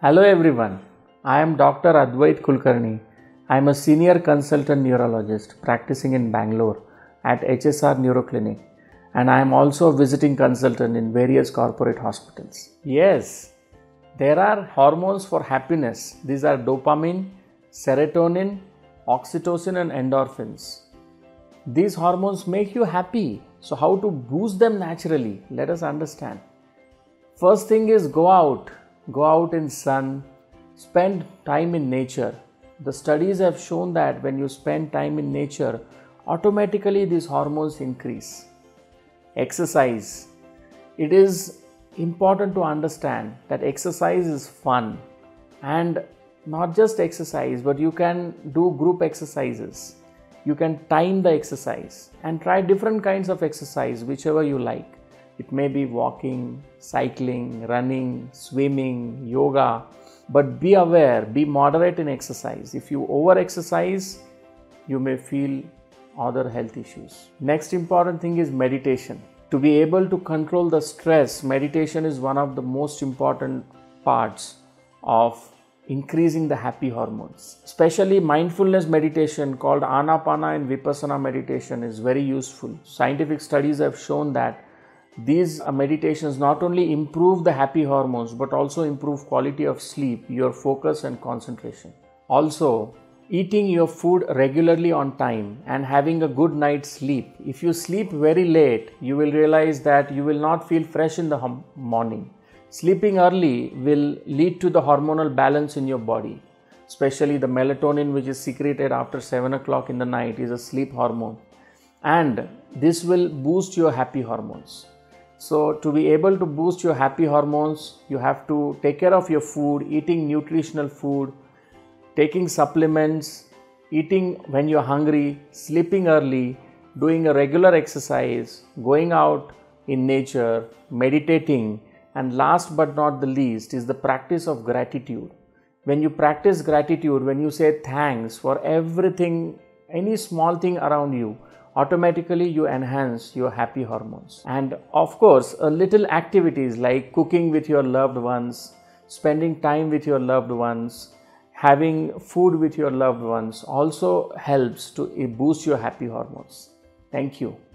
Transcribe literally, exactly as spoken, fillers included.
Hello everyone, I am Doctor Advait Kulkarni. I am a senior consultant neurologist practicing in Bangalore at H S R Neuro Clinic, and I am also a visiting consultant in various corporate hospitals. Yes, there are hormones for happiness. These are dopamine, serotonin, oxytocin and endorphins. These hormones make you happy. So how to boost them naturally? Let us understand. First thing is go out. Go out in sun, spend time in nature. The studies have shown that when you spend time in nature, automatically these hormones increase. Exercise. It is important to understand that exercise is fun, and not just exercise, but you can do group exercises. You can time the exercise and try different kinds of exercise, whichever you like. It may be walking, cycling, running, swimming, yoga, but be aware, be moderate in exercise. If you over-exercise, you may feel other health issues. Next important thing is meditation. To be able to control the stress, meditation is one of the most important parts of increasing the happy hormones. Especially mindfulness meditation called anapana and vipassana meditation is very useful. Scientific studies have shown that these meditations not only improve the happy hormones but also improve quality of sleep, your focus and concentration. Also, eating your food regularly on time and having a good night's sleep. If you sleep very late, you will realize that you will not feel fresh in the morning. Sleeping early will lead to the hormonal balance in your body. Especially the melatonin, which is secreted after seven o'clock in the night, is a sleep hormone. And this will boost your happy hormones. So to be able to boost your happy hormones, you have to take care of your food, eating nutritional food, taking supplements, eating when you're hungry, sleeping early, doing a regular exercise, going out in nature, meditating, and last but not the least is the practice of gratitude. When you practice gratitude, when you say thanks for everything, any small thing around you, automatically you enhance your happy hormones. And of course, a little activities like cooking with your loved ones, spending time with your loved ones, having food with your loved ones also helps to boost your happy hormones. Thank you.